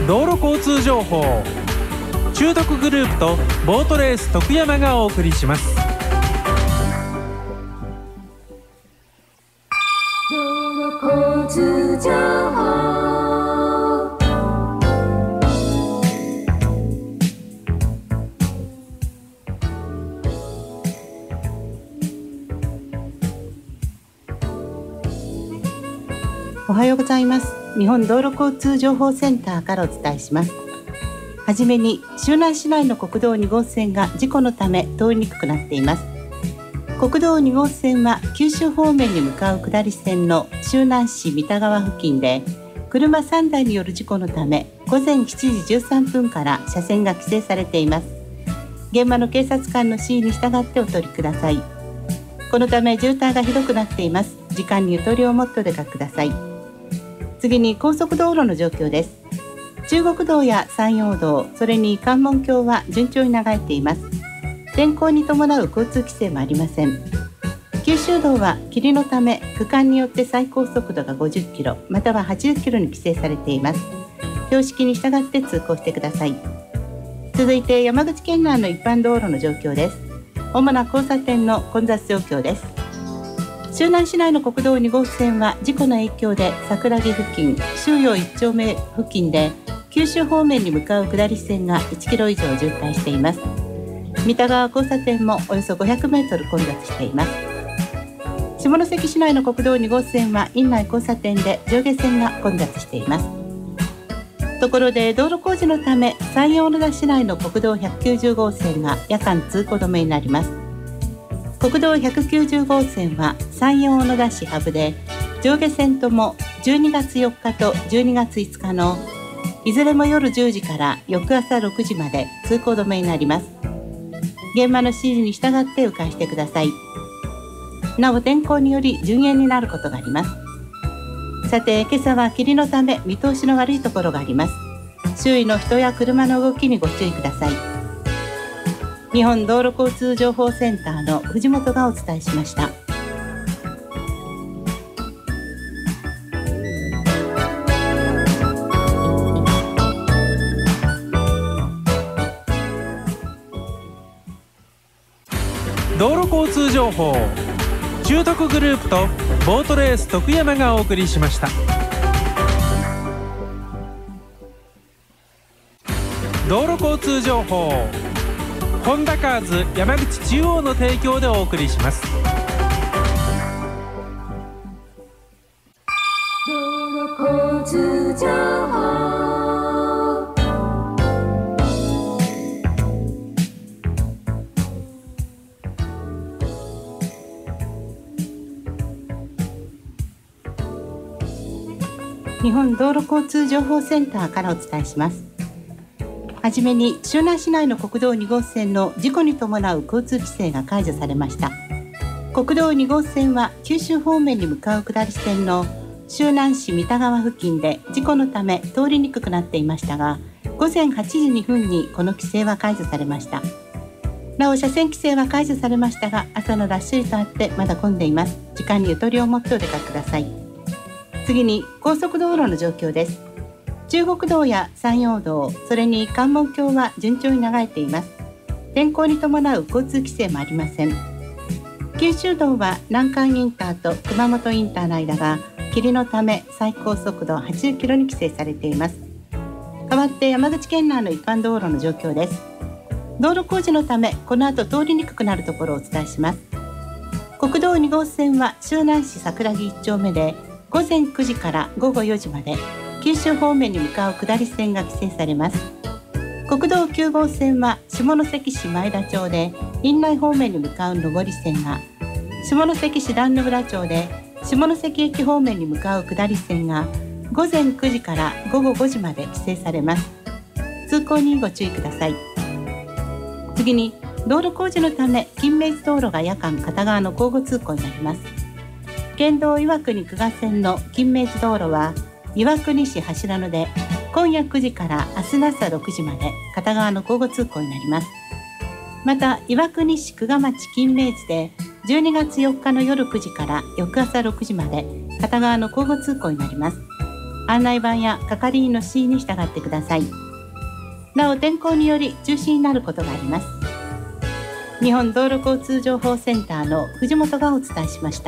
道路交通情報。中徳グループとボートレース徳山がお送りします。 道路交通情報。 おはようございます。日本道路交通情報センターからお伝えします。はじめに、周南市内の国道2号線が事故のため通りにくくなっています。国道2号線は九州方面に向かう下り線の周南市三田川付近で車3台による事故のため午前7時13分から車線が規制されています。現場の警察官の指示に従ってお取りください。このため渋滞がひどくなっています。時間にゆとりを持ってお出かけください。次に高速道路の状況です。中国道や山陽道、それに関門橋は順調に流れています。天候に伴う交通規制もありません。九州道は霧のため区間によって最高速度が50キロまたは80キロに規制されています。標識に従って通行してください。続いて山口県内の一般道路の状況です。主な交差点の混雑状況です。周南市内の国道2号線は事故の影響で桜木付近、周陽1丁目付近で九州方面に向かう下り線が1キロ以上渋滞しています。三田川交差点もおよそ500メートル混雑しています。下関市内の国道2号線は院内交差点で上下線が混雑しています。ところで道路工事のため山陽小野田市内の国道190号線が夜間通行止めになります。国道190号線は山陽小野田市ハブで上下線とも12月4日と12月5日のいずれも夜10時から翌朝6時まで通行止めになります。現場の指示に従って迂回してください。なお天候により順延になることがあります。さて今朝は霧のため見通しの悪いところがあります。周囲の人や車の動きにご注意ください。日本道路交通情報センターの藤本がお伝えしました。 道路交通情報。中徳グループとボートレース徳山がお送りしました。道路交通情報。ホンダカーズ山口中央の提供でお送りします。 道路交通情報。 日本道路交通情報センターからお伝えします。はじめに周南市内の国道2号線の事故に伴う交通規制が解除されました。国道2号線は九州方面に向かう下り線の周南市三田川付近で事故のため通りにくくなっていましたが、午前8時2分にこの規制は解除されました。なお車線規制は解除されましたが、朝のラッシュ時とあってまだ混んでいます。時間にゆとりを持ってお出かけください。次に高速道路の状況です。中国道や山陽道、それに関門橋は順調に流れています。天候に伴う交通規制もありません。九州道は南関インターと熊本インターの間が霧のため最高速度80キロに規制されています。代わって山口県内の一般道路の状況です。道路工事のためこの後通りにくくなるところをお伝えします。国道2号線は周南市桜木1丁目で午前9時から午後4時まで九州方面に向かう下り線が規制されます。国道9号線は下関市前田町で院内方面に向かう上り線が、下関市段野浦町で下関駅方面に向かう下り線が午前9時から午後5時まで規制されます。通行にご注意ください。次に道路工事のため金明寺道路が夜間片側の交互通行になります。県道岩国久我線の金明寺道路は岩国市柱野で今夜9時から明日の朝6時まで片側の交互通行になります。また岩国市久我町金明寺で12月4日の夜9時から翌朝6時まで片側の交互通行になります。 案内板や係員の指示に従ってください。なお天候により中止になることがあります。日本道路交通情報センターの藤本がお伝えしました。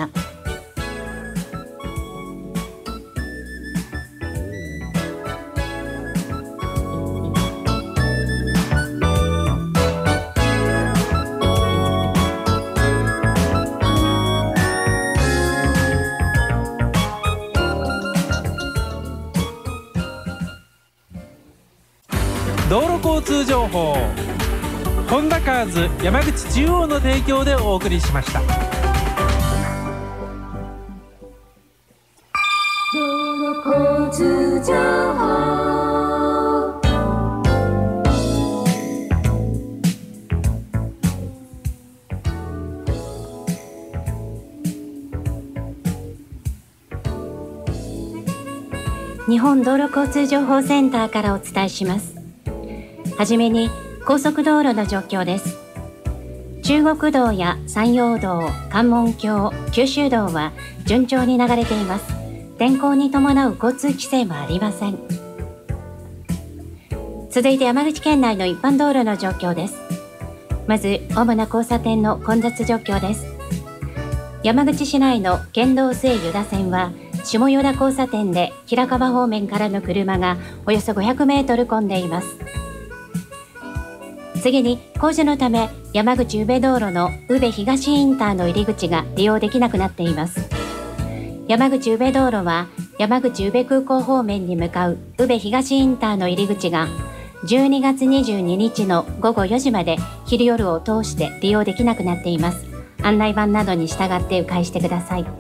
道路交通情報、ホンダカーズ山口中央の提供でお送りしました。 道路交通情報。 日本道路交通情報センターからお伝えします。はじめに高速道路の状況です。中国道や山陽道、関門橋、九州道は順調に流れています。天候に伴う交通規制もありません。続いて山口県内の一般道路の状況です。まず主な交差点の混雑状況です。山口市内の県道末湯田線は下与田交差点で平川方面からの車がおよそ500メートル混んでいます。次に工事のため山口宇部道路の宇部東インターの入り口が利用できなくなっています。山口宇部道路は山口宇部空港方面に向かう宇部東インターの入り口が12月22日の午後4時まで昼夜を通して利用できなくなっています。案内板などに従って迂回してください。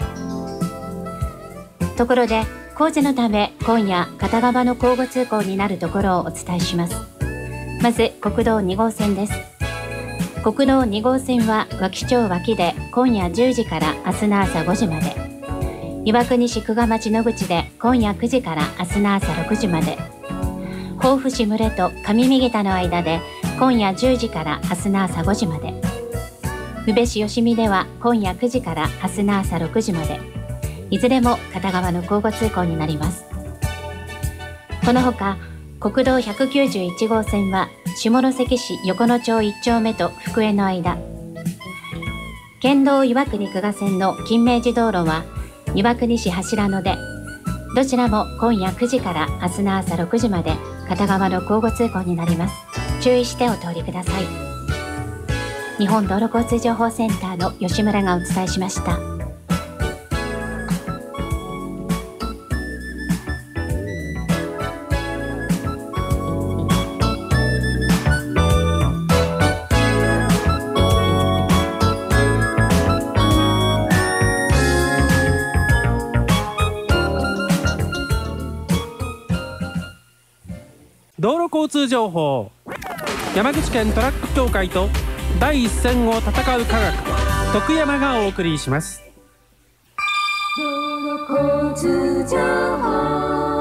ところで工事のため今夜片側の交互通行になるところをお伝えします。まず国道2号線です。国道2号線は脇町脇で今夜10時から明日の朝5時まで、岩国市久我町野口で今夜9時から明日の朝6時まで、甲府市牟礼と上三桁の間で今夜10時から明日の朝5時まで、宇部市吉見では今夜9時から明日の朝6時まで、いずれも片側の交互通行になります。このほか国道191号線は下関市横野町1丁目と福江の間、県道岩国久我線の金明寺道路は岩国市柱野で、どちらも今夜9時から明日の朝6時まで片側の交互通行になります。注意してお通りください。日本道路交通情報センターの吉村がお伝えしました。 道路交通情報、山口県トラック協会と第一線を戦う科学徳山がお送りします。 道路交通情報。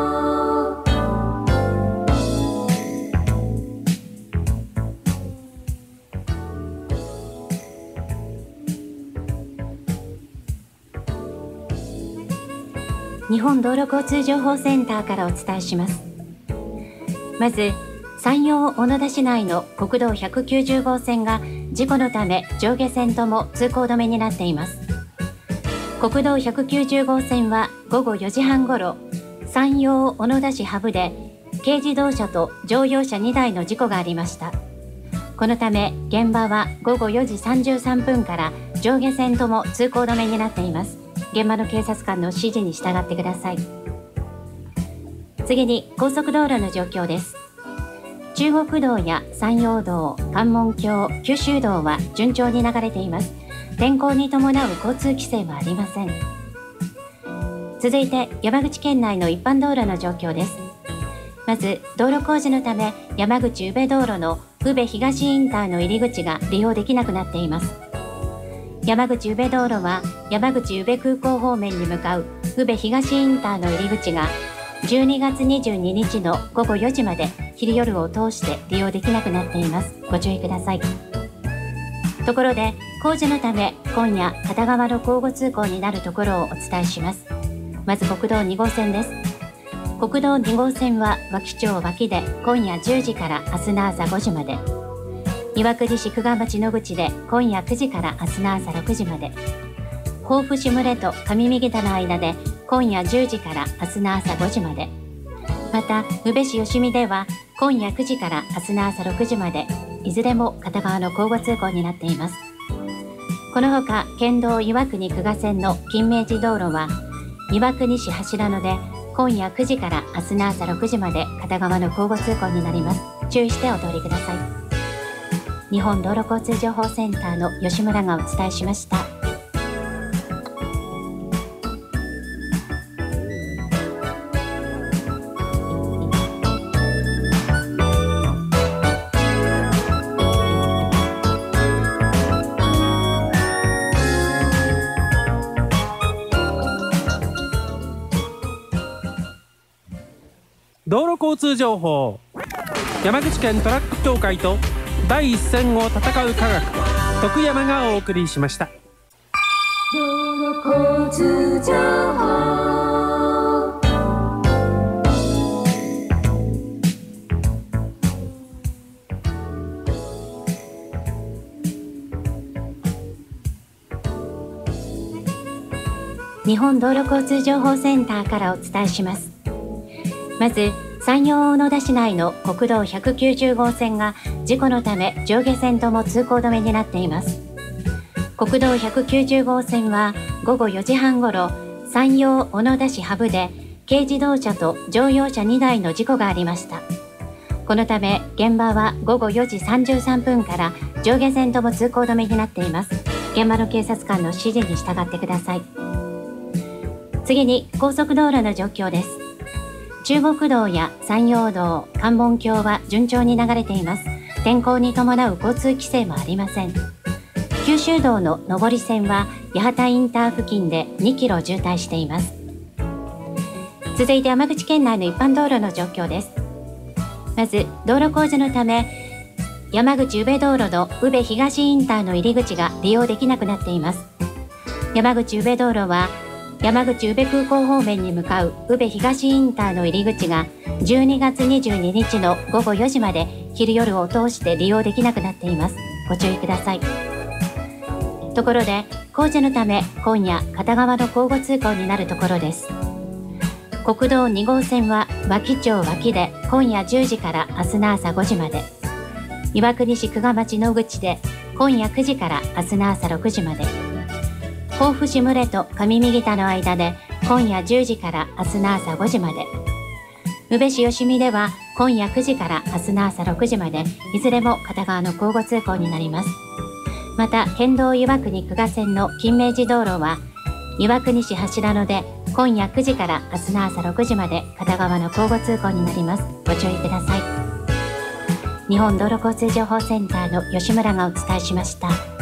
日本道路交通情報センターからお伝えします。まず山陽小野田市内の国道190号線が事故のため上下線とも通行止めになっています。国道190号線は午後4時半ごろ、山陽小野田市羽生で軽自動車と乗用車2台の事故がありました。このため現場は午後4時33分から上下線とも通行止めになっています。現場の警察官の指示に従ってください。次に高速道路の状況です。中国道や山陽道、関門橋、九州道は順調に流れています。天候に伴う交通規制はありません。続いて山口県内の一般道路の状況です。まず道路工事のため山口宇部道路の宇部東インターの入り口が利用できなくなっています。山口宇部道路は山口宇部空港方面に向かう宇部東インターの入り口が12月22日の午後4時まで昼夜を通して利用できなくなっています。ご注意ください。ところで工事のため今夜片側の交互通行になるところをお伝えします。まず国道2号線です。 国道2号線は和木町脇で今夜10時から明日の朝5時まで、岩国市久我町野口で今夜9時から明日の朝6時まで、甲府市牟礼と上右田の間で今夜10時から明日の朝5時まで、また宇部市吉見では今夜9時から明日の朝6時まで、いずれも片側の交互通行になっています。このほか県道岩国久我線の金明寺道路は岩国市柱野で今夜9時から明日の朝6時まで片側の交互通行になります。注意してお通りください。日本道路交通情報センターの吉村がお伝えしました。 道路交通情報、山口県トラック協会と第一線を戦う科学、徳山がお送りしました。 道路交通情報。 日本道路交通情報センターからお伝えします。まず山陽小野田市内の国道190号線が事故のため上下線とも通行止めになっています。国道190号線は午後4時半ごろ、山陽小野田市ハブで軽自動車と乗用車2台の事故がありました。このため現場は午後4時33分から上下線とも通行止めになっています。現場の警察官の指示に従ってください。次に高速道路の状況です。中国道や山陽道、関門橋は順調に流れています。天候に伴う交通規制もありません。九州道の上り線は八幡インター付近で2キロ渋滞しています。続いて山口県内の一般道路の状況です。まず道路工事のため山口宇部道路の宇部東インターの入り口が利用できなくなっています。山口宇部道路は山口宇部空港方面に向かう宇部東インターの入り口が12月22日の午後4時まで昼夜を通して利用できなくなっています。ご注意ください。ところで工事のため今夜片側の交互通行になるところです。国道2号線は和木町脇で今夜10時から明日の朝5時まで、岩国市久我町野口で今夜9時から明日の朝6時まで、甲府市牟礼と上右田の間で今夜10時から明日の朝5時まで、宇部市吉見では今夜9時から明日の朝6時まで、いずれも片側の交互通行になります。また県道岩国久我線の金明寺道路は岩国市柱野で今夜9時から明日の朝6時まで片側の交互通行になります。ご注意ください。日本道路交通情報センターの吉村がお伝えしました。